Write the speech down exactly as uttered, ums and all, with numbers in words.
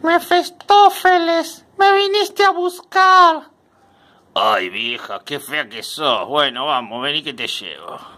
Mefistófeles, me viniste a buscar. Ay, vieja, qué fea que sos. Bueno, vamos, vení que te llevo.